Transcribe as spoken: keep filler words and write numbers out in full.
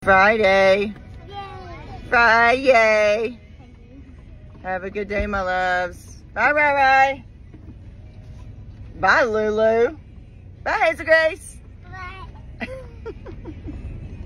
Friday. Yay. Friday. Have a good day, my loves. Bye, bye, bye. Bye, Lulu. Bye, Hazel Grace. Bye.